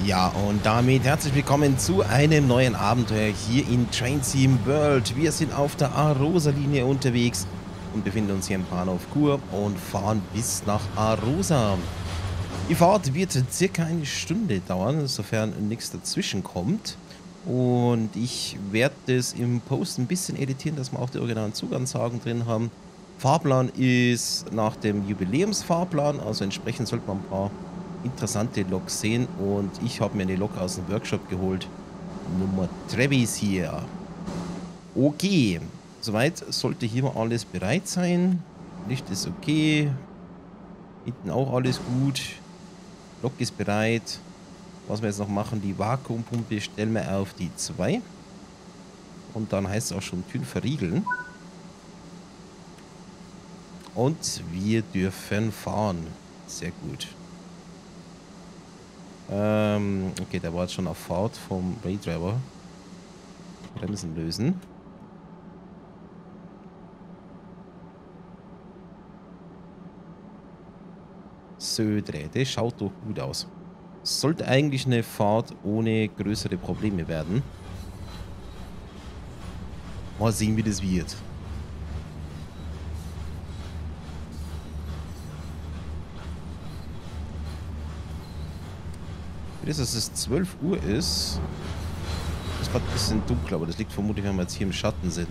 Ja, und damit herzlich willkommen zu einem neuen Abenteuer hier in Train Sim World. Wir sind auf der Arosa-Linie unterwegs und befinden uns hier im Bahnhof Chur und fahren bis nach Arosa. Die Fahrt wird circa eine Stunde dauern, sofern nichts dazwischen kommt. Und ich werde das im Post ein bisschen editieren, dass wir auch die originalen Zugansagen drin haben. Fahrplan ist nach dem Jubiläumsfahrplan, also entsprechend sollte man ein paar interessante Loks sehen. Und ich habe mir eine Lok aus dem Workshop geholt. Nummer Travis hier. Okay, soweit sollte hier mal alles bereit sein. Licht ist okay. Hinten auch alles gut. Lok ist bereit. Was wir jetzt noch machen, die Vakuumpumpe stellen wir auf die 2. Und dann heißt es auch schon Türen verriegeln. Und wir dürfen fahren. Sehr gut. Okay, der war jetzt schon auf Fahrt vom Raydriver. Bremsen lösen. Södre, das schaut doch gut aus. Sollte eigentlich eine Fahrt ohne größere Probleme werden. Mal sehen, wie das wird. Dass es 12 Uhr ist gerade ein bisschen dunkel, aber das liegt vermutlich, wenn wir jetzt hier im Schatten sind.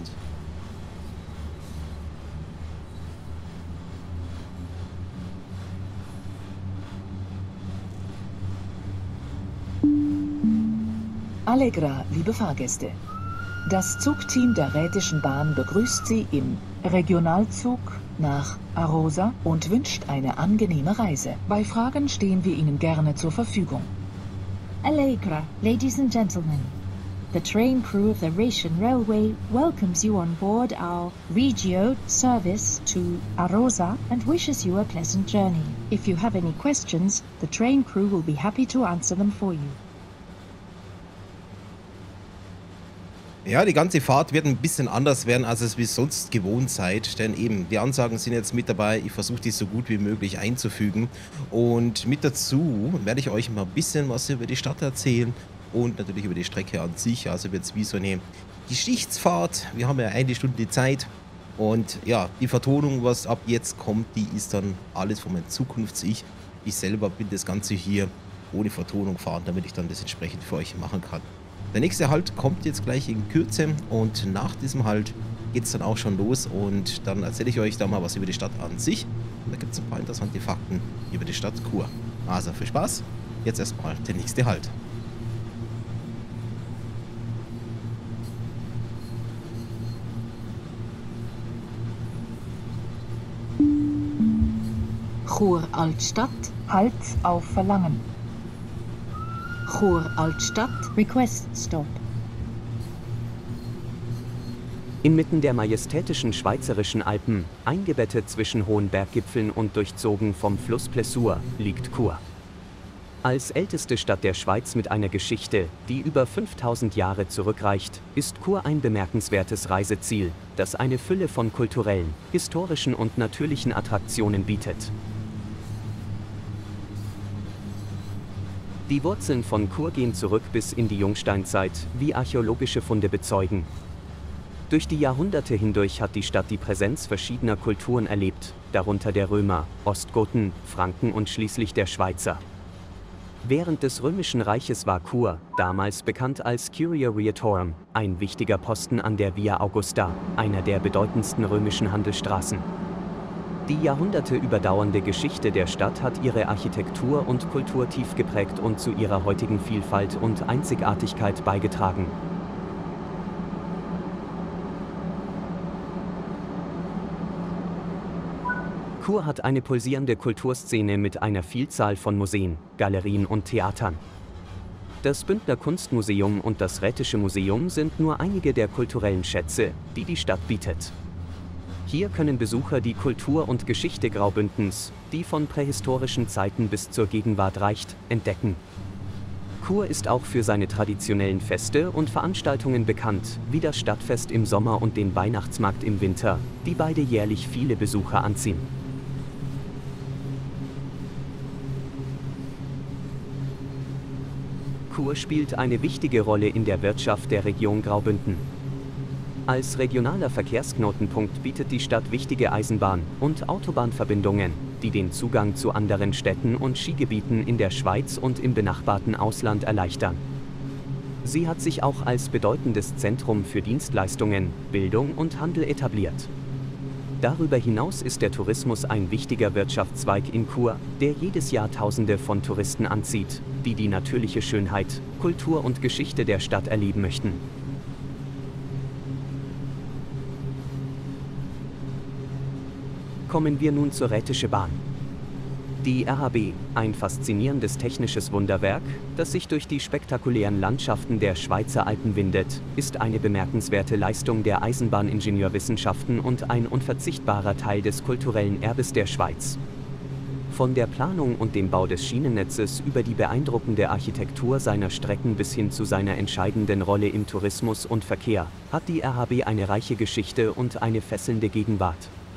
Allegra, liebe Fahrgäste. Das Zugteam der Rhätischen Bahn begrüßt Sie im Regionalzug nach Arosa und wünscht eine angenehme Reise. Bei Fragen stehen wir Ihnen gerne zur Verfügung. Allegra, ladies and gentlemen. The train crew of the Rhaetian Railway welcomes you on board our Regio service to Arosa and wishes you a pleasant journey. If you have any questions, the train crew will be happy to answer them for you. Ja, die ganze Fahrt wird ein bisschen anders werden, als es wie sonst gewohnt seid, denn eben, die Ansagen sind jetzt mit dabei, ich versuche die so gut wie möglich einzufügen und mit dazu werde ich euch mal ein bisschen was über die Stadt erzählen und natürlich über die Strecke an sich, also wird es wie so eine Geschichtsfahrt, wir haben ja eine Stunde Zeit und ja, die Vertonung, was ab jetzt kommt, die ist dann alles von meinem Zukunfts-Ich. Ich selber bin das Ganze hier ohne Vertonung fahren, damit ich dann das entsprechend für euch machen kann. Der nächste Halt kommt jetzt gleich in Kürze und nach diesem Halt geht es dann auch schon los und dann erzähle ich euch da mal was über die Stadt an sich. Und da gibt es ein paar interessante Fakten über die Stadt Chur. Also viel Spaß, jetzt erstmal der nächste Halt. Chur Altstadt, Halt auf Verlangen. Chur Altstadt, Request stop. Inmitten der majestätischen schweizerischen Alpen, eingebettet zwischen hohen Berggipfeln und durchzogen vom Fluss Plessur, liegt Chur. Als älteste Stadt der Schweiz mit einer Geschichte, die über 5000 Jahre zurückreicht, ist Chur ein bemerkenswertes Reiseziel, das eine Fülle von kulturellen, historischen und natürlichen Attraktionen bietet. Die Wurzeln von Chur gehen zurück bis in die Jungsteinzeit, wie archäologische Funde bezeugen. Durch die Jahrhunderte hindurch hat die Stadt die Präsenz verschiedener Kulturen erlebt, darunter der Römer, Ostgoten, Franken und schließlich der Schweizer. Während des Römischen Reiches war Chur, damals bekannt als Curia Reatorum, ein wichtiger Posten an der Via Augusta, einer der bedeutendsten römischen Handelsstraßen. Die Jahrhunderte überdauernde Geschichte der Stadt hat ihre Architektur und Kultur tief geprägt und zu ihrer heutigen Vielfalt und Einzigartigkeit beigetragen. Chur hat eine pulsierende Kulturszene mit einer Vielzahl von Museen, Galerien und Theatern. Das Bündner Kunstmuseum und das Rhätische Museum sind nur einige der kulturellen Schätze, die die Stadt bietet. Hier können Besucher die Kultur und Geschichte Graubündens, die von prähistorischen Zeiten bis zur Gegenwart reicht, entdecken. Chur ist auch für seine traditionellen Feste und Veranstaltungen bekannt, wie das Stadtfest im Sommer und den Weihnachtsmarkt im Winter, die beide jährlich viele Besucher anziehen. Chur spielt eine wichtige Rolle in der Wirtschaft der Region Graubünden. Als regionaler Verkehrsknotenpunkt bietet die Stadt wichtige Eisenbahn- und Autobahnverbindungen, die den Zugang zu anderen Städten und Skigebieten in der Schweiz und im benachbarten Ausland erleichtern. Sie hat sich auch als bedeutendes Zentrum für Dienstleistungen, Bildung und Handel etabliert. Darüber hinaus ist der Tourismus ein wichtiger Wirtschaftszweig in Chur, der jedes Jahr Tausende von Touristen anzieht, die die natürliche Schönheit, Kultur und Geschichte der Stadt erleben möchten. Kommen wir nun zur Rätische Bahn. Die RHB, ein faszinierendes technisches Wunderwerk, das sich durch die spektakulären Landschaften der Schweizer Alpen windet, ist eine bemerkenswerte Leistung der Eisenbahningenieurwissenschaften und ein unverzichtbarer Teil des kulturellen Erbes der Schweiz. Von der Planung und dem Bau des Schienennetzes über die beeindruckende Architektur seiner Strecken bis hin zu seiner entscheidenden Rolle im Tourismus und Verkehr, hat die RHB eine reiche Geschichte und eine fesselnde Gegenwart.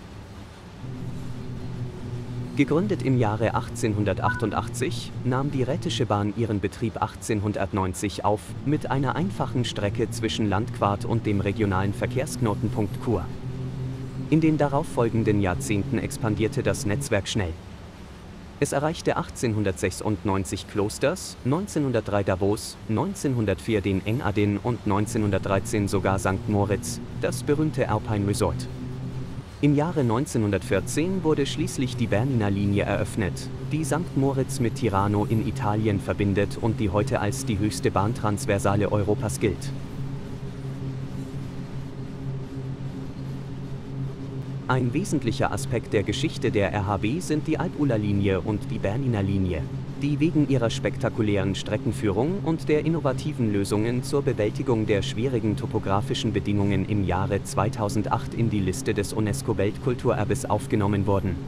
Gegründet im Jahre 1888, nahm die Rätische Bahn ihren Betrieb 1890 auf, mit einer einfachen Strecke zwischen Landquart und dem regionalen Verkehrsknotenpunkt Chur. In den darauffolgenden Jahrzehnten expandierte das Netzwerk schnell. Es erreichte 1896 Klosters, 1903 Davos, 1904 den Engadin und 1913 sogar St. Moritz, das berühmte Alpine Resort. Im Jahre 1914 wurde schließlich die Bernina Linie eröffnet, die St. Moritz mit Tirano in Italien verbindet und die heute als die höchste Bahntransversale Europas gilt. Ein wesentlicher Aspekt der Geschichte der RHB sind die Alp-Ula-Linie und die Bernina Linie, die wegen ihrer spektakulären Streckenführung und der innovativen Lösungen zur Bewältigung der schwierigen topografischen Bedingungen im Jahre 2008 in die Liste des UNESCO-Weltkulturerbes aufgenommen wurden.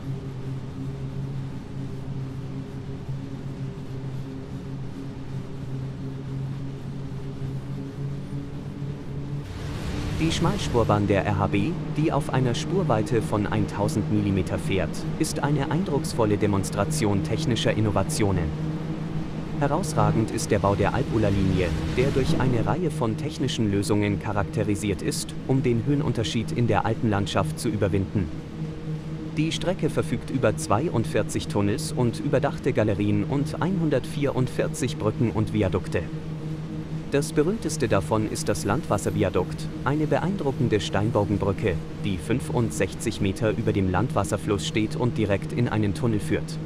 Die Schmalspurbahn der RHB, die auf einer Spurweite von 1000 mm fährt, ist eine eindrucksvolle Demonstration technischer Innovationen. Herausragend ist der Bau der Alp-Ula-Linie, der durch eine Reihe von technischen Lösungen charakterisiert ist, um den Höhenunterschied in der Alpenlandschaft zu überwinden. Die Strecke verfügt über 42 Tunnels und überdachte Galerien und 144 Brücken und Viadukte. Das berühmteste davon ist das Landwasserviadukt, eine beeindruckende Steinbogenbrücke, die 65 Meter über dem Landwasserfluss steht und direkt in einen Tunnel führt.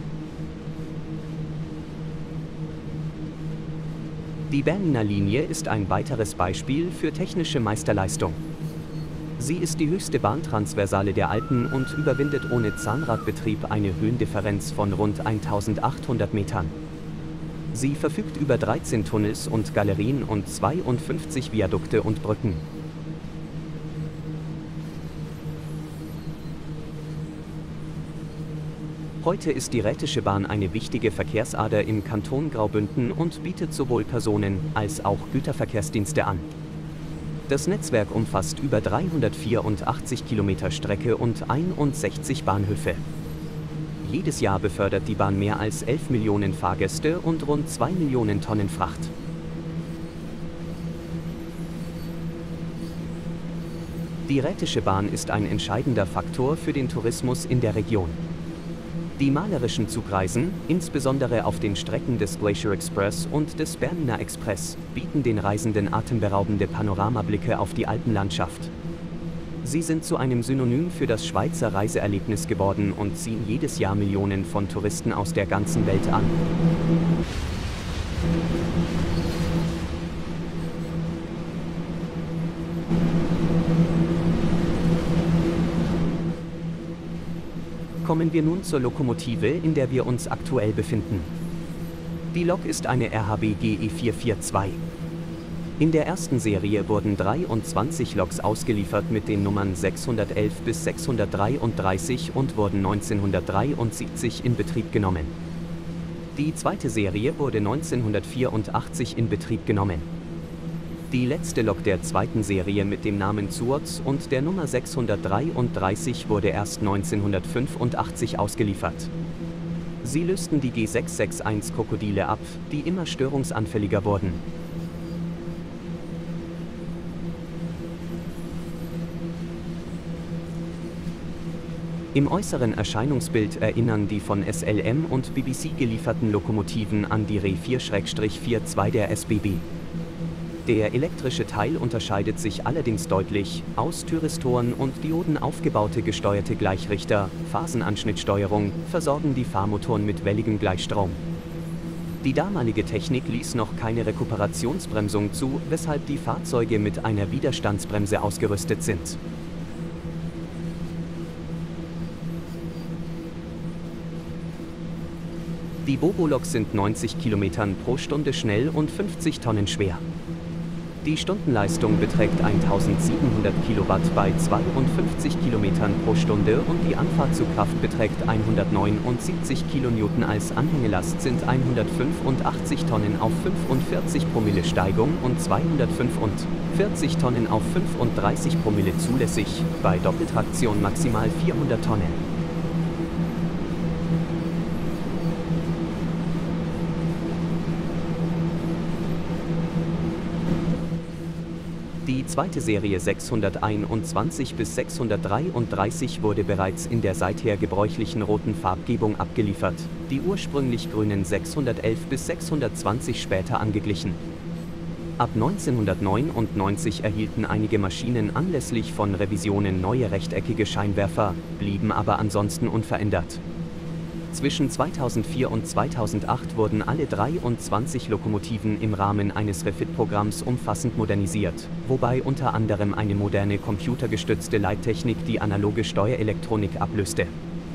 Die Bernina Linie ist ein weiteres Beispiel für technische Meisterleistung. Sie ist die höchste Bahntransversale der Alpen und überwindet ohne Zahnradbetrieb eine Höhendifferenz von rund 1800 Metern. Sie verfügt über 13 Tunnels und Galerien und 52 Viadukte und Brücken. Heute ist die Rätische Bahn eine wichtige Verkehrsader im Kanton Graubünden und bietet sowohl Personen- als auch Güterverkehrsdienste an. Das Netzwerk umfasst über 384 Kilometer Strecke und 61 Bahnhöfe. Jedes Jahr befördert die Bahn mehr als 11 Millionen Fahrgäste und rund 2 Millionen Tonnen Fracht. Die Rätische Bahn ist ein entscheidender Faktor für den Tourismus in der Region. Die malerischen Zugreisen, insbesondere auf den Strecken des Glacier Express und des Bernina Express, bieten den Reisenden atemberaubende Panoramablicke auf die Alpenlandschaft. Sie sind zu einem Synonym für das Schweizer Reiseerlebnis geworden und ziehen jedes Jahr Millionen von Touristen aus der ganzen Welt an. Kommen wir nun zur Lokomotive, in der wir uns aktuell befinden. Die Lok ist eine RHB GE 442. In der ersten Serie wurden 23 Loks ausgeliefert mit den Nummern 611 bis 633 und wurden 1973 in Betrieb genommen. Die zweite Serie wurde 1984 in Betrieb genommen. Die letzte Lok der zweiten Serie mit dem Namen Zuoz und der Nummer 633 wurde erst 1985 ausgeliefert. Sie lösten die G661-Krokodile ab, die immer störungsanfälliger wurden. Im äußeren Erscheinungsbild erinnern die von SLM und BBC gelieferten Lokomotiven an die Re 4-42 der SBB. Der elektrische Teil unterscheidet sich allerdings deutlich. Aus Thyristoren und Dioden aufgebaute gesteuerte Gleichrichter, Phasenanschnittsteuerung, versorgen die Fahrmotoren mit welligem Gleichstrom. Die damalige Technik ließ noch keine Rekuperationsbremsung zu, weshalb die Fahrzeuge mit einer Widerstandsbremse ausgerüstet sind. Die Boboloks sind 90 km pro Stunde schnell und 50 Tonnen schwer. Die Stundenleistung beträgt 1700 Kilowatt bei 52 km pro Stunde und die Anfahrtzugkraft beträgt 179 kN. Als Anhängelast sind 185 Tonnen auf 45 Promille Steigung und 245 Tonnen auf 35 Promille zulässig, bei Doppeltraktion maximal 400 Tonnen. Die zweite Serie 621 bis 633 wurde bereits in der seither gebräuchlichen roten Farbgebung abgeliefert, die ursprünglich grünen 611 bis 620 später angeglichen. Ab 1999 erhielten einige Maschinen anlässlich von Revisionen neue rechteckige Scheinwerfer, blieben aber ansonsten unverändert. Zwischen 2004 und 2008 wurden alle 23 Lokomotiven im Rahmen eines Refit-Programms umfassend modernisiert, wobei unter anderem eine moderne computergestützte Leittechnik die analoge Steuerelektronik ablöste.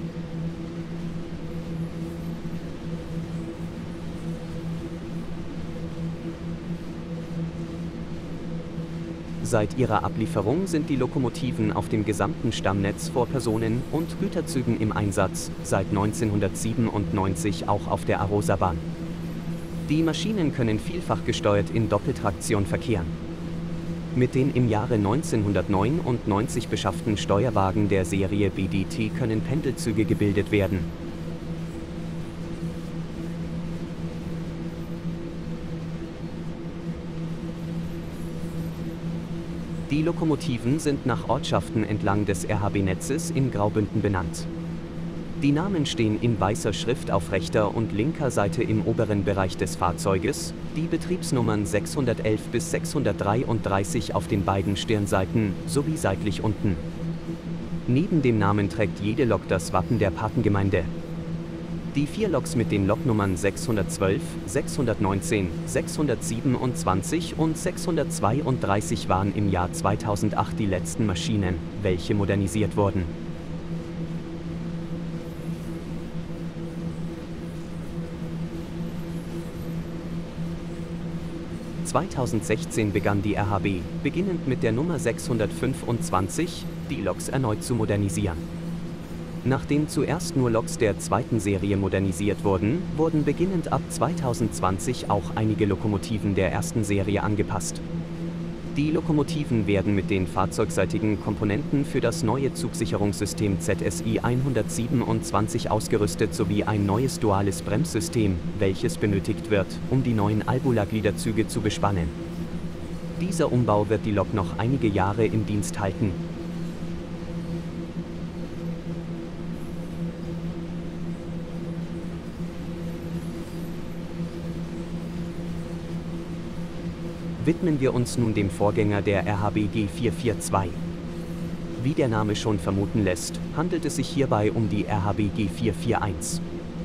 Seit ihrer Ablieferung sind die Lokomotiven auf dem gesamten Stammnetz vor Personen- und Güterzügen im Einsatz, seit 1997 auch auf der Arosa-Bahn. Die Maschinen können vielfach gesteuert in Doppeltraktion verkehren. Mit den im Jahre 1999 beschafften Steuerwagen der Serie BDT können Pendelzüge gebildet werden. Die Lokomotiven sind nach Ortschaften entlang des RHB-Netzes in Graubünden benannt. Die Namen stehen in weißer Schrift auf rechter und linker Seite im oberen Bereich des Fahrzeuges, die Betriebsnummern 611 bis 633 auf den beiden Stirnseiten sowie seitlich unten. Neben dem Namen trägt jede Lok das Wappen der Patengemeinde. Die 4 Loks mit den Loknummern 612, 619, 627 und 632 waren im Jahr 2008 die letzten Maschinen, welche modernisiert wurden. (2016) begann die RHB, beginnend mit der Nummer 625, die Loks erneut zu modernisieren. Nachdem zuerst nur Loks der zweiten Serie modernisiert wurden, wurden beginnend ab 2020 auch einige Lokomotiven der ersten Serie angepasst. Die Lokomotiven werden mit den fahrzeugseitigen Komponenten für das neue Zugsicherungssystem ZSI 127 ausgerüstet sowie ein neues duales Bremssystem, welches benötigt wird, um die neuen Albula-Gliederzüge zu bespannen. Dieser Umbau wird die Lok noch einige Jahre im Dienst halten. Widmen wir uns nun dem Vorgänger der RHB G442. Wie der Name schon vermuten lässt, handelt es sich hierbei um die RHB G441.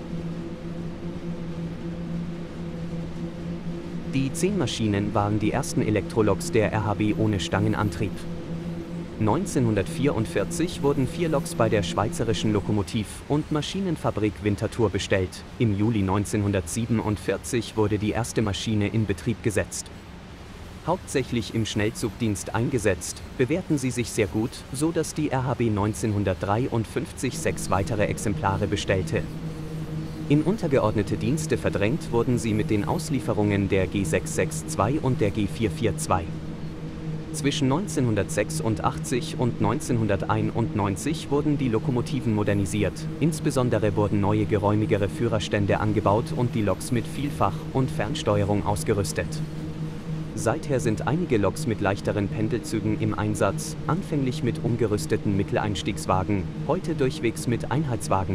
Die 10 Maschinen waren die ersten Elektroloks der RHB ohne Stangenantrieb. 1944 wurden 4 Loks bei der Schweizerischen Lokomotiv- und Maschinenfabrik Winterthur bestellt. Im Juli 1947 wurde die erste Maschine in Betrieb gesetzt. Hauptsächlich im Schnellzugdienst eingesetzt, bewährten sie sich sehr gut, so dass die RHB 1953 6 weitere Exemplare bestellte. In untergeordnete Dienste verdrängt wurden sie mit den Auslieferungen der G662 und der G442. Zwischen 1986 und 1991 wurden die Lokomotiven modernisiert, insbesondere wurden neue geräumigere Führerstände angebaut und die Loks mit Vielfach- und Fernsteuerung ausgerüstet. Seither sind einige Loks mit leichteren Pendelzügen im Einsatz, anfänglich mit umgerüsteten Mitteleinstiegswagen, heute durchwegs mit Einheitswagen.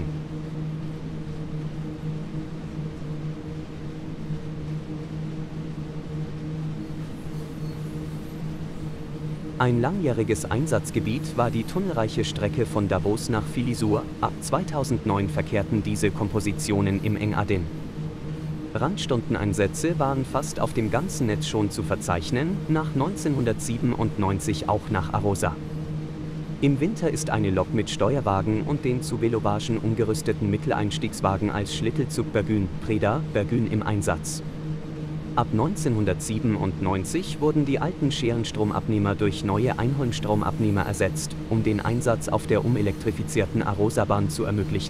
Ein langjähriges Einsatzgebiet war die tunnelreiche Strecke von Davos nach Filisur. Ab 2009 verkehrten diese Kompositionen im Engadin. Randstundeneinsätze waren fast auf dem ganzen Netz schon zu verzeichnen, nach 1997 auch nach Arosa. Im Winter ist eine Lok mit Steuerwagen und den zu Velobagen umgerüsteten Mitteleinstiegswagen als Schlittelzug Bergün im Einsatz. Ab 1997 wurden die alten Scherenstromabnehmer durch neue Einholmstromabnehmer ersetzt, um den Einsatz auf der umelektrifizierten Arosa-Bahn zu ermöglichen.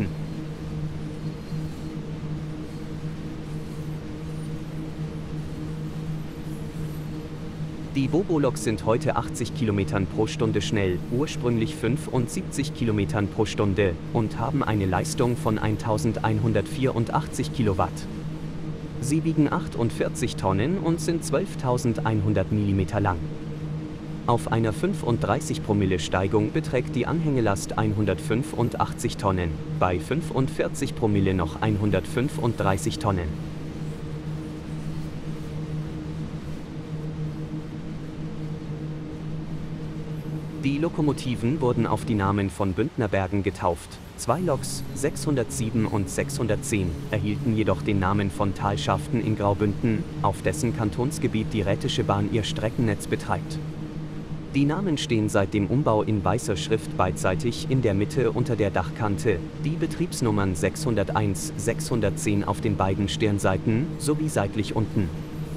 Die Bobo-Loks sind heute 80 km pro Stunde schnell, ursprünglich 75 km pro Stunde, und haben eine Leistung von 1184 Kilowatt. Sie wiegen 48 Tonnen und sind 12.100 mm lang. Auf einer 35 Promille Steigung beträgt die Anhängelast 185 Tonnen, bei 45 Promille noch 135 Tonnen. Die Lokomotiven wurden auf die Namen von Bündnerbergen getauft. 2 Loks, 607 und 610, erhielten jedoch den Namen von Talschaften in Graubünden, auf dessen Kantonsgebiet die Rhätische Bahn ihr Streckennetz betreibt. Die Namen stehen seit dem Umbau in weißer Schrift beidseitig in der Mitte unter der Dachkante, die Betriebsnummern 601, 610 auf den beiden Stirnseiten sowie seitlich unten.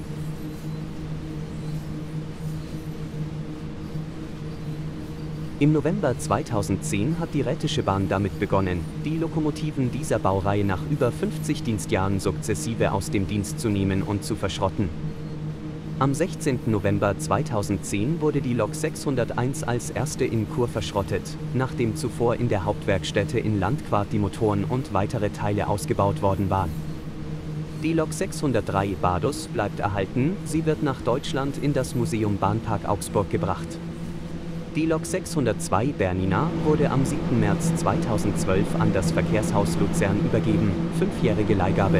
Im November 2010 hat die Rhätische Bahn damit begonnen, die Lokomotiven dieser Baureihe nach über 50 Dienstjahren sukzessive aus dem Dienst zu nehmen und zu verschrotten. Am 16. November 2010 wurde die Lok 601 als erste in Chur verschrottet, nachdem zuvor in der Hauptwerkstätte in Landquart die Motoren und weitere Teile ausgebaut worden waren. Die Lok 603 Badus bleibt erhalten, sie wird nach Deutschland in das Museum Bahnpark Augsburg gebracht. Die Lok 602 Bernina wurde am 7. März 2012 an das Verkehrshaus Luzern übergeben, 5-jährige Leihgabe.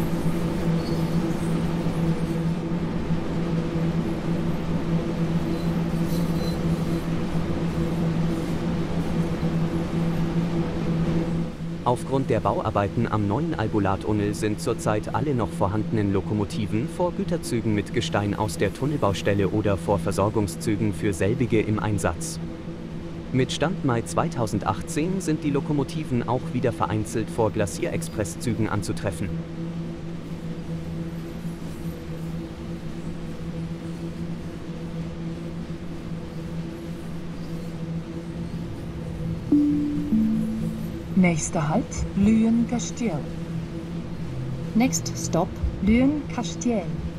Aufgrund der Bauarbeiten am neuen Albulat-Tunnel sind zurzeit alle noch vorhandenen Lokomotiven vor Güterzügen mit Gestein aus der Tunnelbaustelle oder vor Versorgungszügen für selbige im Einsatz. Mit Stand Mai 2018 sind die Lokomotiven auch wieder vereinzelt vor Glacier-Express-Zügen anzutreffen. Nächster Halt, Luen-Castiel. Next stop, Luen-Castiel.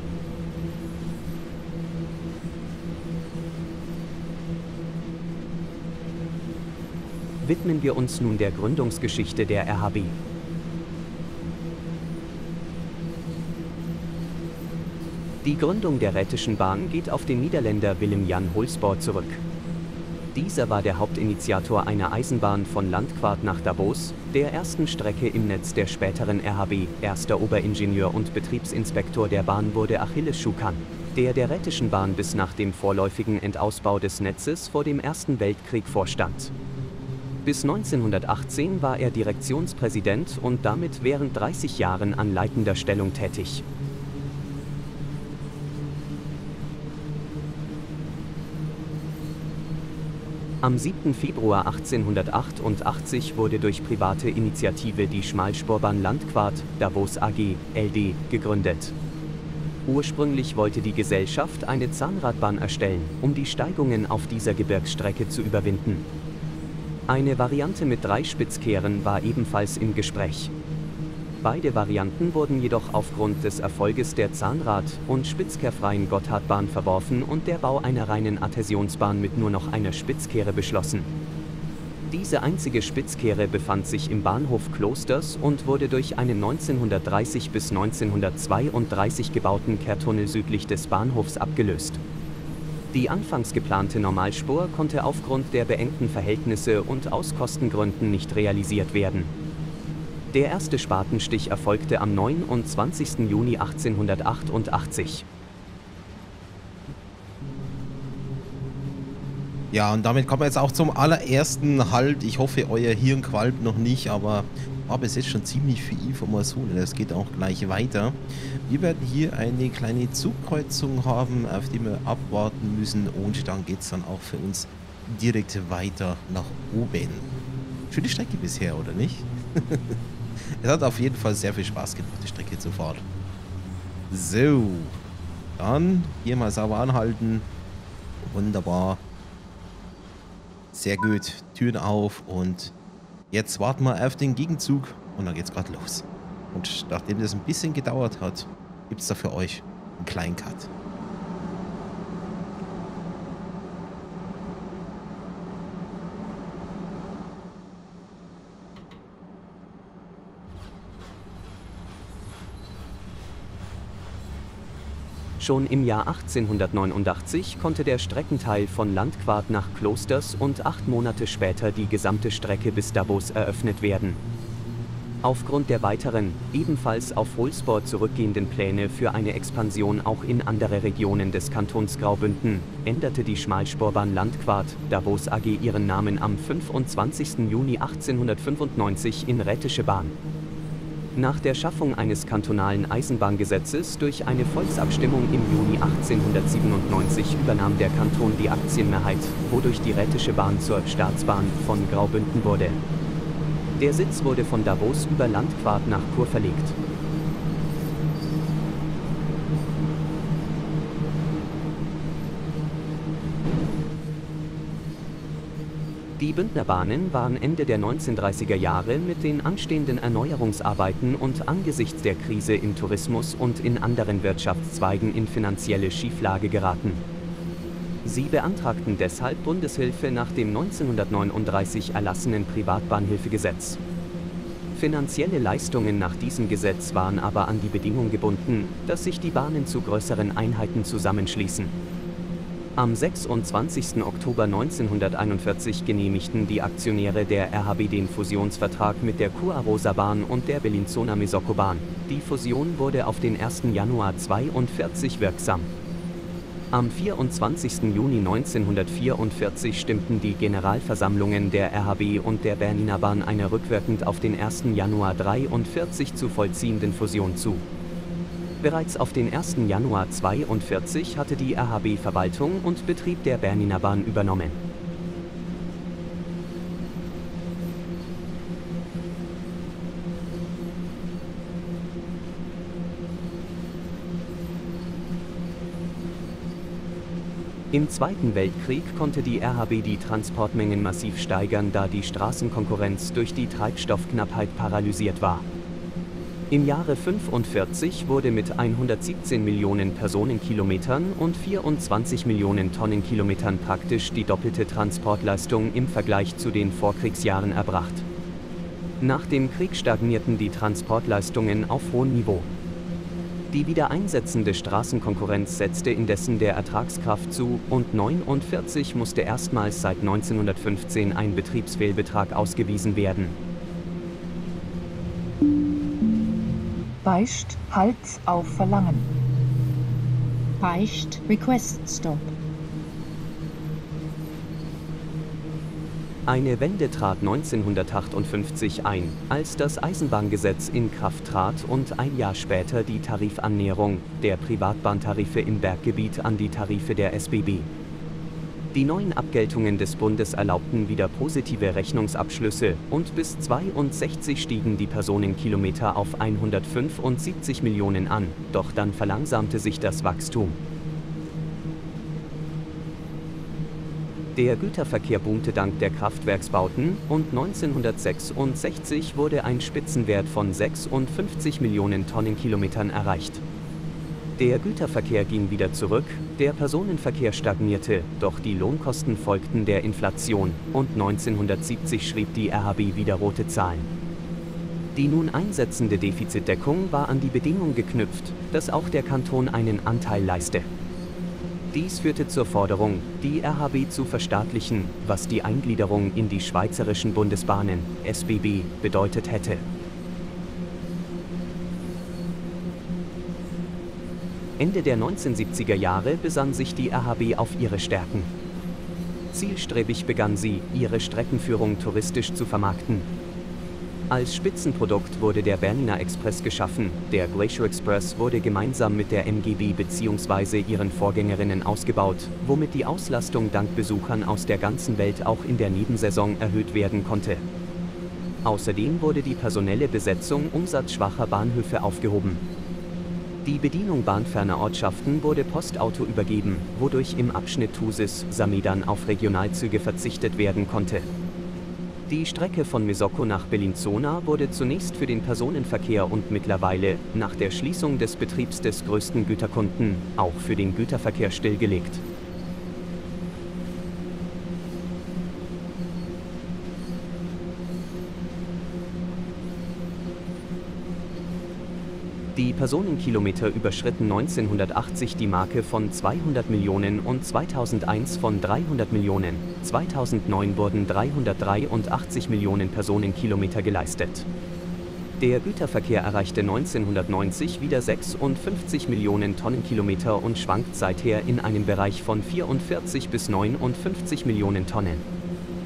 Widmen wir uns nun der Gründungsgeschichte der RHB. Die Gründung der Rhätischen Bahn geht auf den Niederländer Willem-Jan Hulsboer zurück. Dieser war der Hauptinitiator einer Eisenbahn von Landquart nach Davos, der ersten Strecke im Netz der späteren RHB. Erster Oberingenieur und Betriebsinspektor der Bahn wurde Achilles Schukan, der Rhätischen Bahn bis nach dem vorläufigen Endausbau des Netzes vor dem Ersten Weltkrieg vorstand. Bis 1918 war er Direktionspräsident und damit während 30 Jahren an leitender Stellung tätig. Am 7. Februar 1888 wurde durch private Initiative die Schmalspurbahn Landquart, Davos AG, LD, gegründet. Ursprünglich wollte die Gesellschaft eine Zahnradbahn erstellen, um die Steigungen auf dieser Gebirgsstrecke zu überwinden. Eine Variante mit 3 Spitzkehren war ebenfalls im Gespräch. Beide Varianten wurden jedoch aufgrund des Erfolges der Zahnrad- und spitzkehrfreien Gotthardbahn verworfen und der Bau einer reinen Adhäsionsbahn mit nur noch einer Spitzkehre beschlossen. Diese einzige Spitzkehre befand sich im Bahnhof Klosters und wurde durch einen 1930 bis 1932 gebauten Kehrtunnel südlich des Bahnhofs abgelöst. Die anfangs geplante Normalspur konnte aufgrund der beengten Verhältnisse und aus Kostengründen nicht realisiert werden. Der erste Spatenstich erfolgte am 29. Juni 1888. Ja, und damit kommen wir jetzt auch zum allerersten Halt. Ich hoffe, euer Hirn qualmt noch nicht, aber es ist schon ziemlich viel Informationen. Es geht auch gleich weiter. Wir werden hier eine kleine Zugkreuzung haben, auf die wir abwarten müssen. Und dann geht es dann auch für uns direkt weiter nach oben. Schöne Strecke bisher, oder nicht? Es hat auf jeden Fall sehr viel Spaß gemacht, die Strecke zu fahren. So, dann hier mal sauber anhalten. Wunderbar. Sehr gut. Türen auf und jetzt warten wir auf den Gegenzug und dann geht's gerade los. Und nachdem das ein bisschen gedauert hat, gibt es da für euch einen kleinen Cut. Schon im Jahr 1889 konnte der Streckenteil von Landquart nach Klosters und 8 Monate später die gesamte Strecke bis Davos eröffnet werden. Aufgrund der weiteren, ebenfalls auf Rolsborg zurückgehenden Pläne für eine Expansion auch in andere Regionen des Kantons Graubünden, änderte die Schmalspurbahn Landquart-Davos AG ihren Namen am 25. Juni 1895 in Rätische Bahn. Nach der Schaffung eines kantonalen Eisenbahngesetzes durch eine Volksabstimmung im Juni 1897 übernahm der Kanton die Aktienmehrheit, wodurch die Rätische Bahn zur Staatsbahn von Graubünden wurde. Der Sitz wurde von Davos über Landquart nach Chur verlegt. Die Bündnerbahnen waren Ende der 1930er Jahre mit den anstehenden Erneuerungsarbeiten und angesichts der Krise im Tourismus und in anderen Wirtschaftszweigen in finanzielle Schieflage geraten. Sie beantragten deshalb Bundeshilfe nach dem 1939 erlassenen Privatbahnhilfegesetz. Finanzielle Leistungen nach diesem Gesetz waren aber an die Bedingung gebunden, dass sich die Bahnen zu größeren Einheiten zusammenschließen. Am 26. Oktober 1941 genehmigten die Aktionäre der RHB den Fusionsvertrag mit der Chur-Arosa-Bahn und der Bellinzona-Mesocco-Bahn. Die Fusion wurde auf den 1. Januar 1942 wirksam. Am 24. Juni 1944 stimmten die Generalversammlungen der RHB und der Berniner Bahn einer rückwirkend auf den 1. Januar 1943 zu vollziehenden Fusion zu. Bereits auf den 1. Januar 1942 hatte die RHB Verwaltung und Betrieb der Berniner Bahn übernommen. Im Zweiten Weltkrieg konnte die RHB die Transportmengen massiv steigern, da die Straßenkonkurrenz durch die Treibstoffknappheit paralysiert war. Im Jahre 1945 wurde mit 117 Millionen Personenkilometern und 24 Millionen Tonnenkilometern praktisch die doppelte Transportleistung im Vergleich zu den Vorkriegsjahren erbracht. Nach dem Krieg stagnierten die Transportleistungen auf hohem Niveau. Die wieder einsetzende Straßenkonkurrenz setzte indessen der Ertragskraft zu und 1949 musste erstmals seit 1915 ein Betriebsfehlbetrag ausgewiesen werden. Beicht, Halt auf Verlangen. Beicht, request stop. Eine Wende trat 1958 ein, als das Eisenbahngesetz in Kraft trat und ein Jahr später die Tarifannäherung der Privatbahntarife im Berggebiet an die Tarife der SBB. Die neuen Abgeltungen des Bundes erlaubten wieder positive Rechnungsabschlüsse und bis 1962 stiegen die Personenkilometer auf 175 Millionen an, doch dann verlangsamte sich das Wachstum. Der Güterverkehr boomte dank der Kraftwerksbauten und 1966 wurde ein Spitzenwert von 56 Millionen Tonnenkilometern erreicht. Der Güterverkehr ging wieder zurück, der Personenverkehr stagnierte, doch die Lohnkosten folgten der Inflation und 1970 schrieb die RHB wieder rote Zahlen. Die nun einsetzende Defizitdeckung war an die Bedingung geknüpft, dass auch der Kanton einen Anteil leiste. Dies führte zur Forderung, die RHB zu verstaatlichen, was die Eingliederung in die Schweizerischen Bundesbahnen, SBB, bedeutet hätte. Ende der 1970er Jahre besann sich die RHB auf ihre Stärken. Zielstrebig begann sie, ihre Streckenführung touristisch zu vermarkten. Als Spitzenprodukt wurde der Bernina Express geschaffen, der Glacier Express wurde gemeinsam mit der MGB bzw. ihren Vorgängerinnen ausgebaut, womit die Auslastung dank Besuchern aus der ganzen Welt auch in der Nebensaison erhöht werden konnte. Außerdem wurde die personelle Besetzung umsatzschwacher Bahnhöfe aufgehoben. Die Bedienung bahnferner Ortschaften wurde Postauto übergeben, wodurch im Abschnitt Thusis-Samedan auf Regionalzüge verzichtet werden konnte. Die Strecke von Mesocco nach Bellinzona wurde zunächst für den Personenverkehr und mittlerweile, nach der Schließung des Betriebs des größten Güterkunden, auch für den Güterverkehr stillgelegt. Die Personenkilometer überschritten 1980 die Marke von 200 Millionen und 2001 von 300 Millionen. 2009 wurden 383 Millionen Personenkilometer geleistet. Der Güterverkehr erreichte 1990 wieder 56 Millionen Tonnenkilometer und schwankt seither in einem Bereich von 44 bis 59 Millionen Tonnen.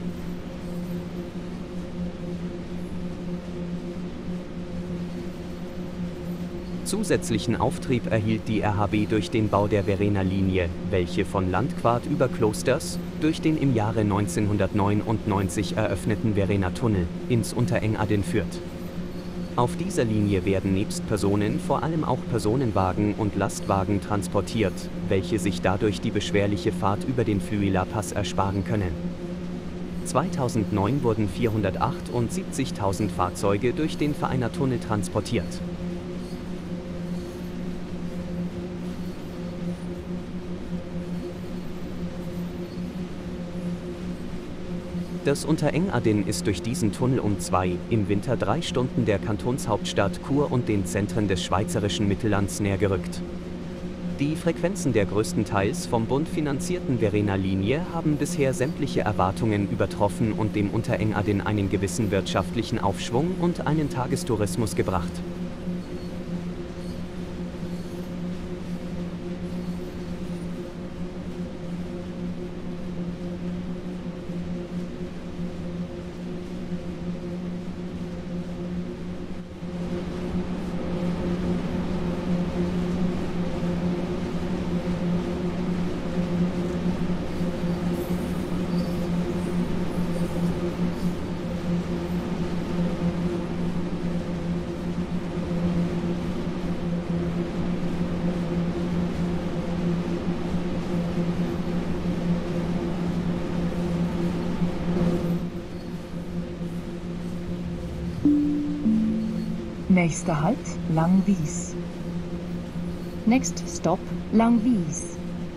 Zusätzlichen Auftrieb erhielt die RHB durch den Bau der Verena-Linie, welche von Landquart über Klosters, durch den im Jahre 1999 eröffneten Verena-Tunnel, ins Unterengadin führt. Auf dieser Linie werden nebst Personen vor allem auch Personenwagen und Lastwagen transportiert, welche sich dadurch die beschwerliche Fahrt über den Fluila-Pass ersparen können. 2009 wurden 478.000 Fahrzeuge durch den Verena-Tunnel transportiert. Das Unterengadin ist durch diesen Tunnel um 2, im Winter 3 Stunden der Kantonshauptstadt Chur und den Zentren des schweizerischen Mittellands näher gerückt. Die Frequenzen der größtenteils vom Bund finanzierten Verena-Linie haben bisher sämtliche Erwartungen übertroffen und dem Unterengadin einen gewissen wirtschaftlichen Aufschwung und einen Tagestourismus gebracht. Nächster Halt, Langwies. Next stop, Langwies.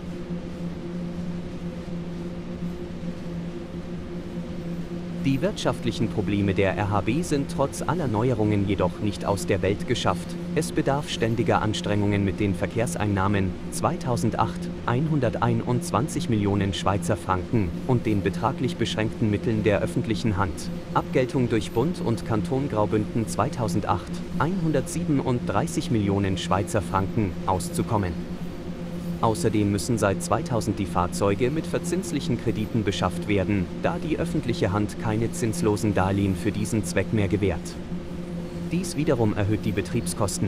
Die wirtschaftlichen Probleme der RHB sind trotz aller Neuerungen jedoch nicht aus der Welt geschafft. Es bedarf ständiger Anstrengungen mit den Verkehrseinnahmen 2008 121 Millionen Schweizer Franken und den betraglich beschränkten Mitteln der öffentlichen Hand. Abgeltung durch Bund und Kanton Graubünden 2008 137 Millionen Schweizer Franken auszukommen. Außerdem müssen seit 2000 die Fahrzeuge mit verzinslichen Krediten beschafft werden, da die öffentliche Hand keine zinslosen Darlehen für diesen Zweck mehr gewährt. Dies wiederum erhöht die Betriebskosten.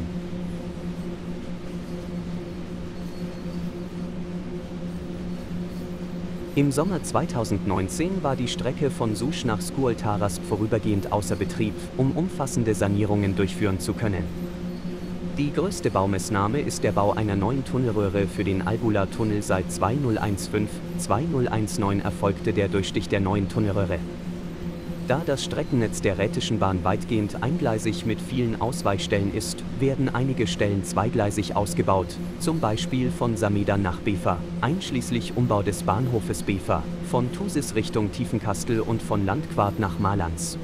Im Sommer 2019 war die Strecke von Susch nach Skuoltarasp vorübergehend außer Betrieb, um umfassende Sanierungen durchführen zu können. Die größte Baumessnahme ist der Bau einer neuen Tunnelröhre für den Albula-Tunnel. Seit 2015/2019 erfolgte der Durchstich der neuen Tunnelröhre. Da das Streckennetz der Rhätischen Bahn weitgehend eingleisig mit vielen Ausweichstellen ist, werden einige Stellen zweigleisig ausgebaut, zum Beispiel von Samedan nach Bever, einschließlich Umbau des Bahnhofes Bever, von Thusis Richtung Tiefenkastel und von Landquart nach Malans.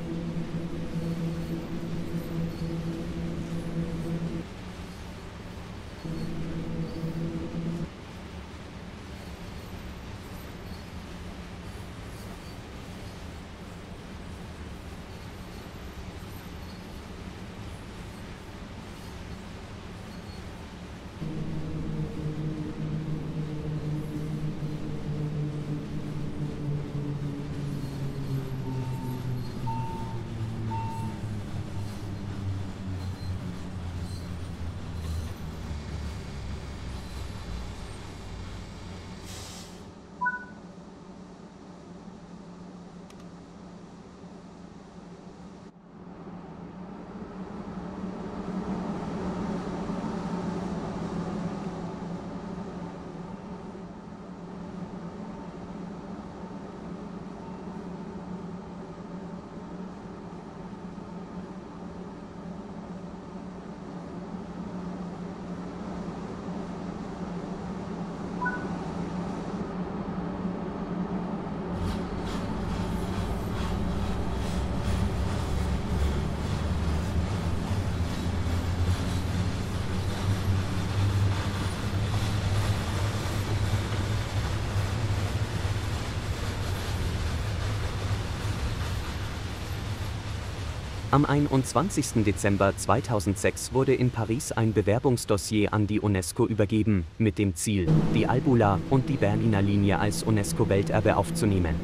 Am 21. Dezember 2006 wurde in Paris ein Bewerbungsdossier an die UNESCO übergeben, mit dem Ziel, die Albula und die Bernina Linie als UNESCO-Welterbe aufzunehmen.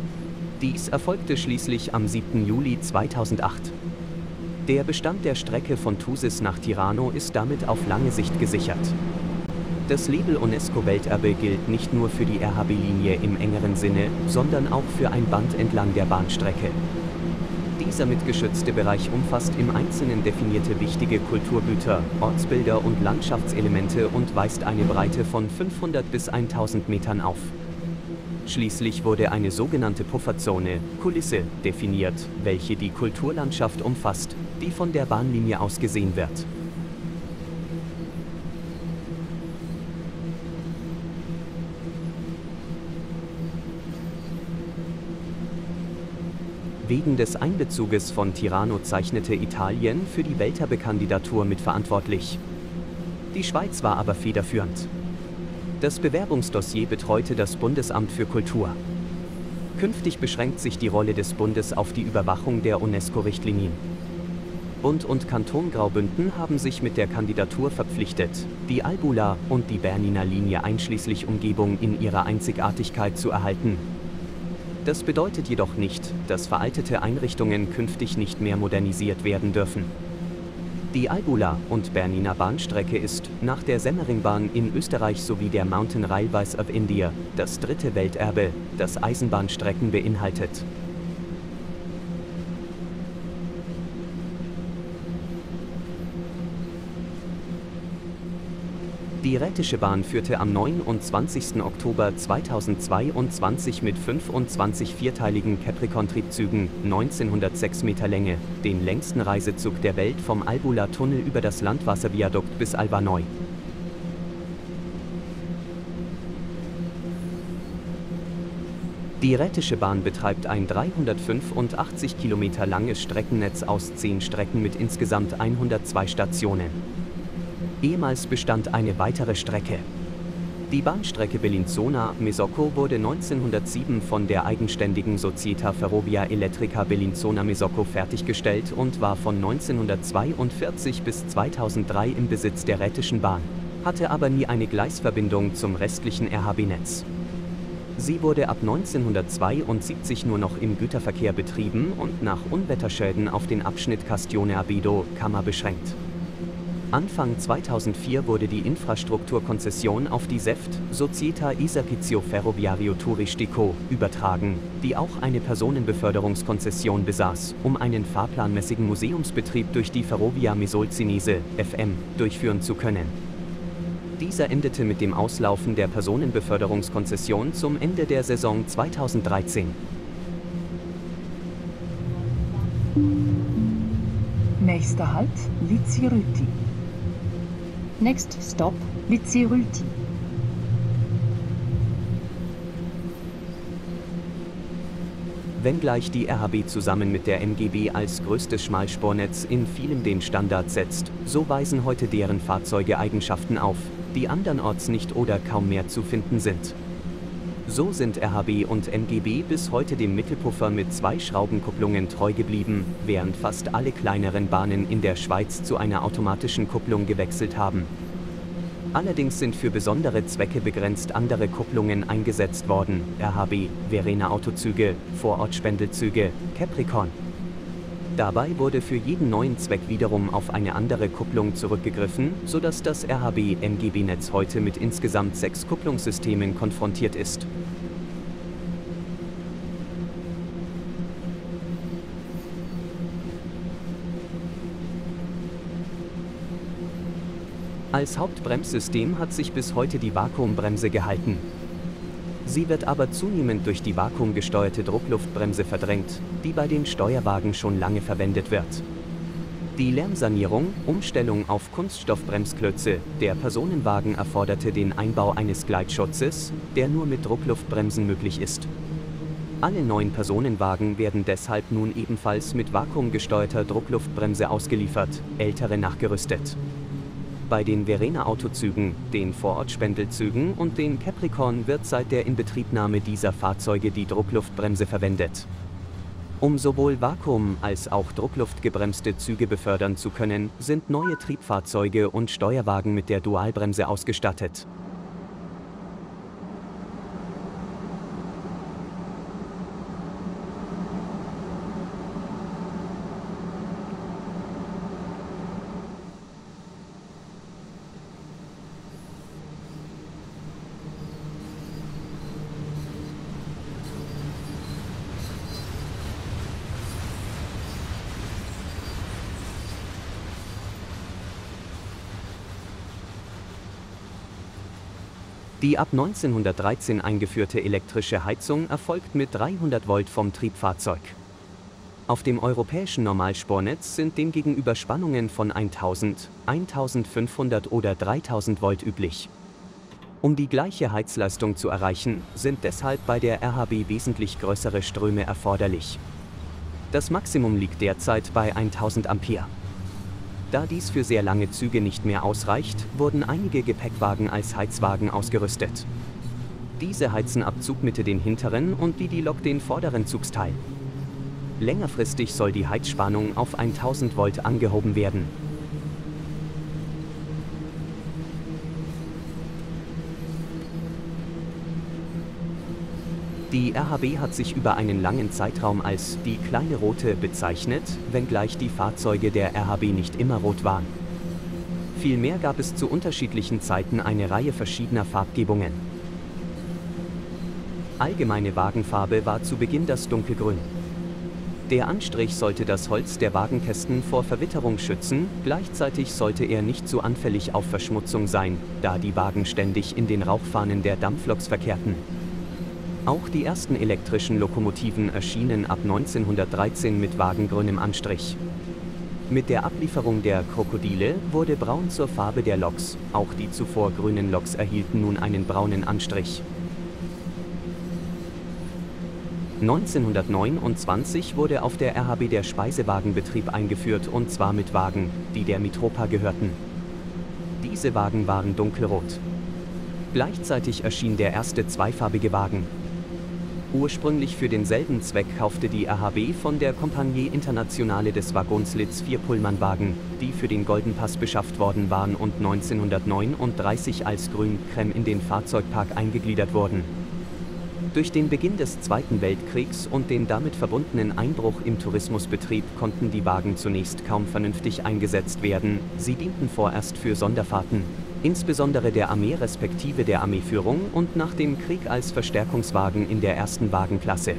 Dies erfolgte schließlich am 7. Juli 2008. Der Bestand der Strecke von Thusis nach Tirano ist damit auf lange Sicht gesichert. Das Label UNESCO-Welterbe gilt nicht nur für die RHB-Linie im engeren Sinne, sondern auch für ein Band entlang der Bahnstrecke. Dieser mitgeschützte Bereich umfasst im Einzelnen definierte wichtige Kulturgüter, Ortsbilder und Landschaftselemente und weist eine Breite von 500 bis 1000 Metern auf. Schließlich wurde eine sogenannte Pufferzone, Kulisse, definiert, welche die Kulturlandschaft umfasst, die von der Bahnlinie aus gesehen wird. Wegen des Einbezuges von Tirano zeichnete Italien für die Welterbe-Kandidatur mitverantwortlich. Die Schweiz war aber federführend. Das Bewerbungsdossier betreute das Bundesamt für Kultur. Künftig beschränkt sich die Rolle des Bundes auf die Überwachung der UNESCO-Richtlinien. Bund und Kanton Graubünden haben sich mit der Kandidatur verpflichtet, die Albula und die Bernina Linie einschließlich Umgebung in ihrer Einzigartigkeit zu erhalten. Das bedeutet jedoch nicht, dass veraltete Einrichtungen künftig nicht mehr modernisiert werden dürfen. Die Albula- und Bernina Bahnstrecke ist, nach der Semmeringbahn in Österreich sowie der Mountain Railways of India, das dritte Welterbe, das Eisenbahnstrecken beinhaltet. Die Rhätische Bahn führte am 29. Oktober 2022 mit 25 vierteiligen Capricorn-Triebzügen, 1906 Meter Länge, den längsten Reisezug der Welt vom Albula-Tunnel über das Landwasserviadukt bis Albanoi. Die Rhätische Bahn betreibt ein 385 Kilometer langes Streckennetz aus 10 Strecken mit insgesamt 102 Stationen. Ehemals bestand eine weitere Strecke. Die Bahnstrecke Bellinzona-Mesocco wurde 1907 von der eigenständigen Società Ferrovia Elettrica Bellinzona-Mesocco fertiggestellt und war von 1942 bis 2003 im Besitz der Rhätischen Bahn, hatte aber nie eine Gleisverbindung zum restlichen RHB-Netz. Sie wurde ab 1972 nur noch im Güterverkehr betrieben und nach Unwetterschäden auf den Abschnitt Castione Abido, Kammer beschränkt. Anfang 2004 wurde die Infrastrukturkonzession auf die SEFT, Società Esercizio Ferroviario Turistico, übertragen, die auch eine Personenbeförderungskonzession besaß, um einen fahrplanmäßigen Museumsbetrieb durch die Ferrovia Mesolzinese, FM, durchführen zu können. Dieser endete mit dem Auslaufen der Personenbeförderungskonzession zum Ende der Saison 2013. Nächster Halt, Lizzi-Rüti. Next stop, Lizzi-Rüti. Wenngleich die RHB zusammen mit der MGB als größtes Schmalspurnetz in vielem den Standard setzt, so weisen heute deren Fahrzeuge Eigenschaften auf, die andernorts nicht oder kaum mehr zu finden sind. So sind RHB und MGB bis heute dem Mittelpuffer mit 2 Schraubenkupplungen treu geblieben, während fast alle kleineren Bahnen in der Schweiz zu einer automatischen Kupplung gewechselt haben. Allerdings sind für besondere Zwecke begrenzt andere Kupplungen eingesetzt worden, RHB, Verena Autozüge, Vorortspendelzüge, Capricorn. Dabei wurde für jeden neuen Zweck wiederum auf eine andere Kupplung zurückgegriffen, sodass das RHB-MGB-Netz heute mit insgesamt 6 Kupplungssystemen konfrontiert ist. Als Hauptbremssystem hat sich bis heute die Vakuumbremse gehalten. Sie wird aber zunehmend durch die vakuumgesteuerte Druckluftbremse verdrängt, die bei den Steuerwagen schon lange verwendet wird. Die Lärmsanierung, Umstellung auf Kunststoffbremsklötze, der Personenwagen erforderte den Einbau eines Gleitschutzes, der nur mit Druckluftbremsen möglich ist. Alle neuen Personenwagen werden deshalb nun ebenfalls mit vakuumgesteuerter Druckluftbremse ausgeliefert, ältere nachgerüstet. Bei den Verena-Autozügen, den Vorortspendelzügen und den Capricorn wird seit der Inbetriebnahme dieser Fahrzeuge die Druckluftbremse verwendet. Um sowohl Vakuum- als auch druckluftgebremste Züge befördern zu können, sind neue Triebfahrzeuge und Steuerwagen mit der Dualbremse ausgestattet. Die ab 1913 eingeführte elektrische Heizung erfolgt mit 300 Volt vom Triebfahrzeug. Auf dem europäischen Normalspurnetz sind demgegenüber Spannungen von 1000, 1500 oder 3000 Volt üblich. Um die gleiche Heizleistung zu erreichen, sind deshalb bei der RHB wesentlich größere Ströme erforderlich. Das Maximum liegt derzeit bei 1000 Ampere. Da dies für sehr lange Züge nicht mehr ausreicht, wurden einige Gepäckwagen als Heizwagen ausgerüstet. Diese heizen ab Zugmitte den hinteren und die Lok den vorderen Zugsteil. Längerfristig soll die Heizspannung auf 1000 Volt angehoben werden. Die RHB hat sich über einen langen Zeitraum als die kleine Rote bezeichnet, wenngleich die Fahrzeuge der RHB nicht immer rot waren. Vielmehr gab es zu unterschiedlichen Zeiten eine Reihe verschiedener Farbgebungen. Allgemeine Wagenfarbe war zu Beginn das Dunkelgrün. Der Anstrich sollte das Holz der Wagenkästen vor Verwitterung schützen, gleichzeitig sollte er nicht so anfällig auf Verschmutzung sein, da die Wagen ständig in den Rauchfahnen der Dampfloks verkehrten. Auch die ersten elektrischen Lokomotiven erschienen ab 1913 mit wagengrünem Anstrich. Mit der Ablieferung der Krokodile wurde Braun zur Farbe der Loks, auch die zuvor grünen Loks erhielten nun einen braunen Anstrich. 1929 wurde auf der RHB der Speisewagenbetrieb eingeführt und zwar mit Wagen, die der Mitropa gehörten. Diese Wagen waren dunkelrot. Gleichzeitig erschien der erste zweifarbige Wagen. Ursprünglich für denselben Zweck kaufte die RHB von der Compagnie Internationale des Wagons-Litz 4 Pullmanwagen, die für den Golden Pass beschafft worden waren und 1939 als Grün-Creme in den Fahrzeugpark eingegliedert wurden. Durch den Beginn des Zweiten Weltkriegs und den damit verbundenen Einbruch im Tourismusbetrieb konnten die Wagen zunächst kaum vernünftig eingesetzt werden. Sie dienten vorerst für Sonderfahrten, insbesondere der Armee respektive der Armeeführung, und nach dem Krieg als Verstärkungswagen in der ersten Wagenklasse.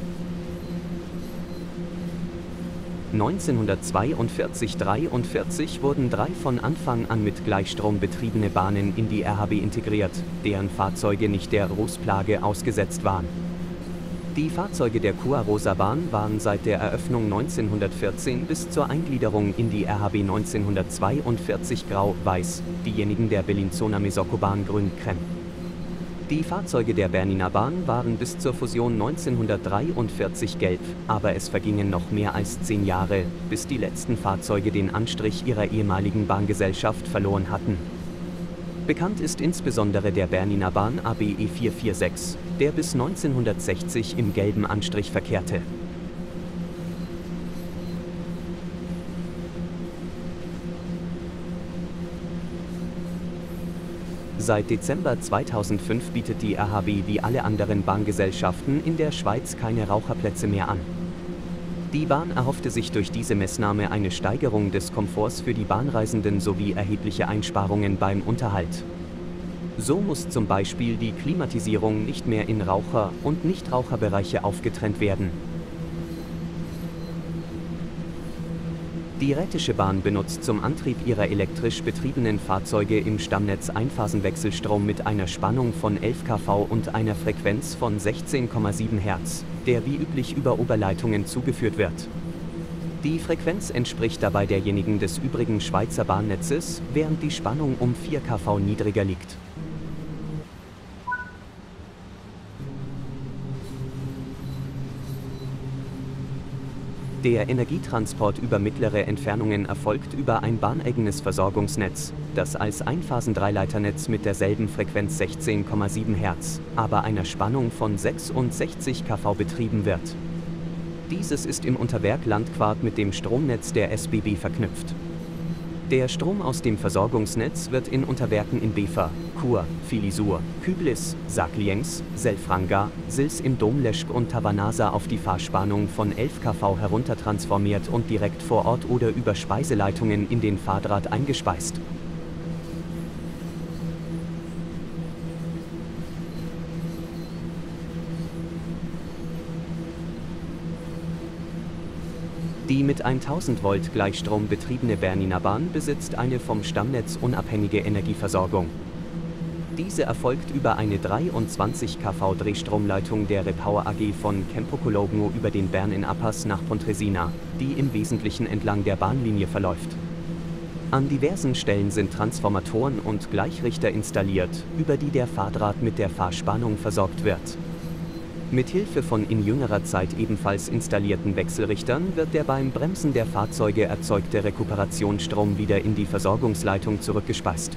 1942/43 wurden 3 von Anfang an mit Gleichstrom betriebene Bahnen in die RHB integriert, deren Fahrzeuge nicht der Rußplage ausgesetzt waren. Die Fahrzeuge der Kur-Arosa-Bahn waren seit der Eröffnung 1914 bis zur Eingliederung in die RHB 1942 grau-weiß, diejenigen der Bellinzona-Mesocco-Bahn grün-creme. Die Fahrzeuge der Bernina Bahn waren bis zur Fusion 1943 gelb, aber es vergingen noch mehr als 10 Jahre, bis die letzten Fahrzeuge den Anstrich ihrer ehemaligen Bahngesellschaft verloren hatten. Bekannt ist insbesondere der Bernina Bahn ABE 446, der bis 1960 im gelben Anstrich verkehrte. Seit Dezember 2005 bietet die RHB wie alle anderen Bahngesellschaften in der Schweiz keine Raucherplätze mehr an. Die Bahn erhoffte sich durch diese Maßnahme eine Steigerung des Komforts für die Bahnreisenden sowie erhebliche Einsparungen beim Unterhalt. So muss zum Beispiel die Klimatisierung nicht mehr in Raucher- und Nichtraucherbereiche aufgetrennt werden. Die Rätische Bahn benutzt zum Antrieb ihrer elektrisch betriebenen Fahrzeuge im Stammnetz Einphasenwechselstrom mit einer Spannung von 11 kV und einer Frequenz von 16,7 Hz, der wie üblich über Oberleitungen zugeführt wird. Die Frequenz entspricht dabei derjenigen des übrigen Schweizer Bahnnetzes, während die Spannung um 4 kV niedriger liegt. Der Energietransport über mittlere Entfernungen erfolgt über ein bahneigenes Versorgungsnetz, das als Einphasen-Dreileiternetz mit derselben Frequenz 16,7 Hz, aber einer Spannung von 66 kV betrieben wird. Dieses ist im Unterwerk Landquart mit dem Stromnetz der SBB verknüpft. Der Strom aus dem Versorgungsnetz wird in Unterwerken in Befa, Chur, Filisur, Küblis, Saklienz, Selfranga, Sils im Domleschg und Tavanasa auf die Fahrspannung von 11 kV heruntertransformiert und direkt vor Ort oder über Speiseleitungen in den Fahrdraht eingespeist. Die mit 1000 Volt Gleichstrom betriebene Bernina Bahn besitzt eine vom Stammnetz unabhängige Energieversorgung. Diese erfolgt über eine 23 kV Drehstromleitung der Repower AG von Campocologno über den Bern in Appas nach Pontresina, die im Wesentlichen entlang der Bahnlinie verläuft. An diversen Stellen sind Transformatoren und Gleichrichter installiert, über die der Fahrdraht mit der Fahrspannung versorgt wird. Mit Hilfe von in jüngerer Zeit ebenfalls installierten Wechselrichtern wird der beim Bremsen der Fahrzeuge erzeugte Rekuperationsstrom wieder in die Versorgungsleitung zurückgespeist.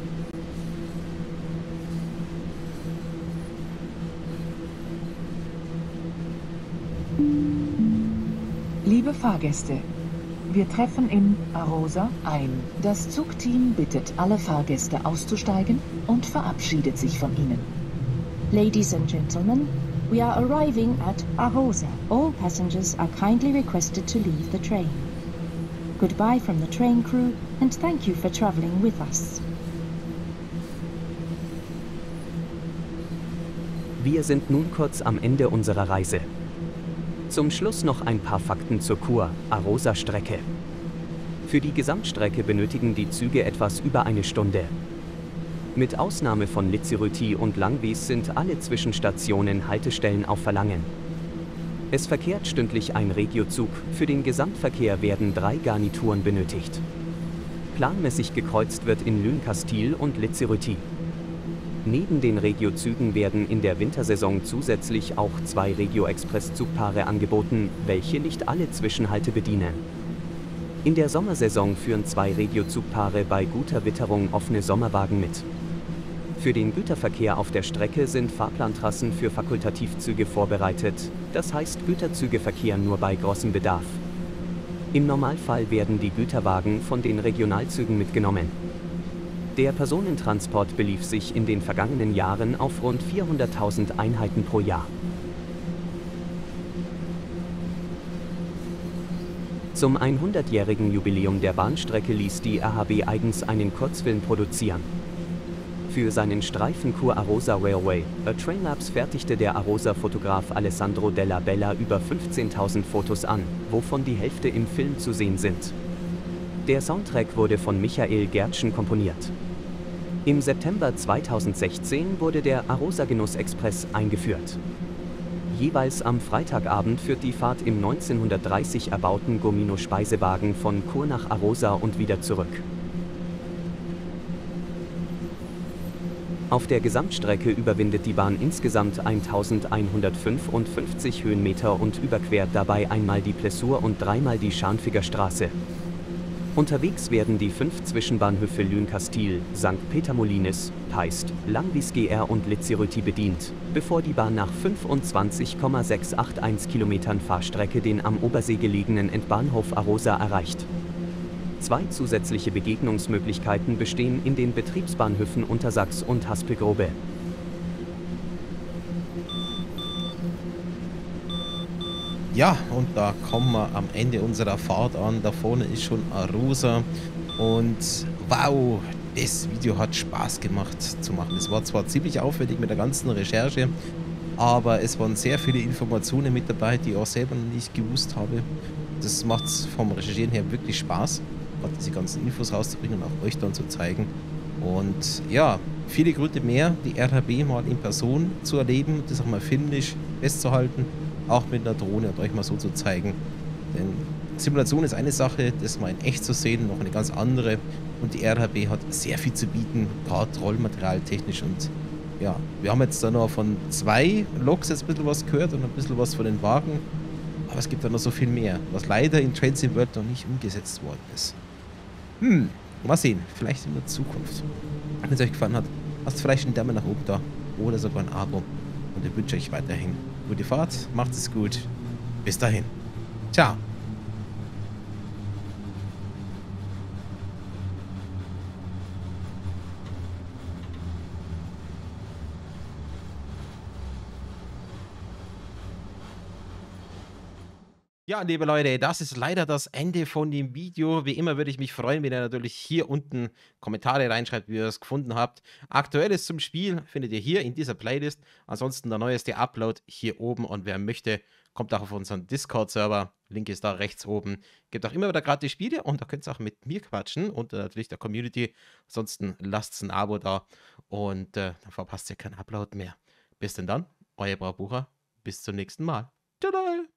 Liebe Fahrgäste, wir treffen in Arosa ein. Das Zugteam bittet alle Fahrgäste auszusteigen und verabschiedet sich von ihnen. Ladies and gentlemen, we are arriving at Arosa. All passengers are kindly requested to leave the train. Goodbye from the train crew and thank you for traveling with us. Wir sind nun kurz am Ende unserer Reise. Zum Schluss noch ein paar Fakten zur Kur-Arosa-Strecke. Für die Gesamtstrecke benötigen die Züge etwas über eine Stunde. Mit Ausnahme von Lizirüti und Langwies sind alle Zwischenstationen Haltestellen auf Verlangen. Es verkehrt stündlich ein Regiozug, für den Gesamtverkehr werden 3 Garnituren benötigt. Planmäßig gekreuzt wird in Lüncastil und Lizirüti. Neben den Regiozügen werden in der Wintersaison zusätzlich auch 2 Regio-Express-Zugpaare angeboten, welche nicht alle Zwischenhalte bedienen. In der Sommersaison führen 2 Regiozugpaare bei guter Witterung offene Sommerwagen mit. Für den Güterverkehr auf der Strecke sind Fahrplantrassen für Fakultativzüge vorbereitet, das heißt Güterzüge verkehren nur bei großem Bedarf. Im Normalfall werden die Güterwagen von den Regionalzügen mitgenommen. Der Personentransport belief sich in den vergangenen Jahren auf rund 400.000 Einheiten pro Jahr. Zum 100-jährigen Jubiläum der Bahnstrecke ließ die RHB eigens einen Kurzfilm produzieren. Für seinen Streifen Kur-Arosa Railway, A Trainlapse, fertigte der Arosa-Fotograf Alessandro Della Bella über 15.000 Fotos an, wovon die Hälfte im Film zu sehen sind. Der Soundtrack wurde von Michael Gertschen komponiert. Im September 2016 wurde der Arosa Genuss Express eingeführt. Jeweils am Freitagabend führt die Fahrt im 1930 erbauten Gomino-Speisewagen von Chur nach Arosa und wieder zurück. Auf der Gesamtstrecke überwindet die Bahn insgesamt 1155 Höhenmeter und überquert dabei einmal die Plessur und dreimal die Scharnfiger Straße. Unterwegs werden die 5 Zwischenbahnhöfe Lünkastil, St. Peter-Molinis, Peist, Langwies GR und Litziröti bedient, bevor die Bahn nach 25,681 Kilometern Fahrstrecke den am Obersee gelegenen Endbahnhof Arosa erreicht. 2 zusätzliche Begegnungsmöglichkeiten bestehen in den Betriebsbahnhöfen Untersachs und Haspelgrobe. Ja, und da kommen wir am Ende unserer Fahrt an. Da vorne ist schon Arosa. Und wow, das Video hat Spaß gemacht zu machen. Es war zwar ziemlich aufwendig mit der ganzen Recherche, aber es waren sehr viele Informationen mit dabei, die ich auch selber noch nicht gewusst habe. Das macht vom Recherchieren her wirklich Spaß, diese ganzen Infos rauszubringen und auch euch dann zu zeigen. Und ja, viele Gründe mehr, die RHB mal in Person zu erleben, das auch mal filmisch festzuhalten, auch mit einer Drohne und euch mal so zu zeigen. Denn Simulation ist eine Sache, das mal in echt zu sehen, noch eine ganz andere. Und die RHB hat sehr viel zu bieten, gerade Rollmaterial technisch. Und ja, wir haben jetzt da noch von 2 Loks jetzt ein bisschen was gehört und ein bisschen was von den Wagen. Aber es gibt da noch so viel mehr, was leider in Train Sim World noch nicht umgesetzt worden ist. Mal sehen, vielleicht in der Zukunft. Wenn es euch gefallen hat, lasst vielleicht einen Daumen nach oben da oder sogar ein Abo. Und ich wünsche euch weiterhin gute Fahrt, macht es gut. Bis dahin. Ciao. Ja, liebe Leute, das ist leider das Ende von dem Video. Wie immer würde ich mich freuen, wenn ihr natürlich hier unten Kommentare reinschreibt, wie ihr es gefunden habt. Aktuelles zum Spiel findet ihr hier in dieser Playlist. Ansonsten der neueste Upload hier oben. Und wer möchte, kommt auch auf unseren Discord-Server. Link ist da rechts oben. Gibt auch immer wieder gratis Spiele und da könnt ihr auch mit mir quatschen und natürlich der Community. Ansonsten lasst ein Abo da und dann verpasst ihr keinen Upload mehr. Bis denn dann, euer Braubucher. Bis zum nächsten Mal. Tada!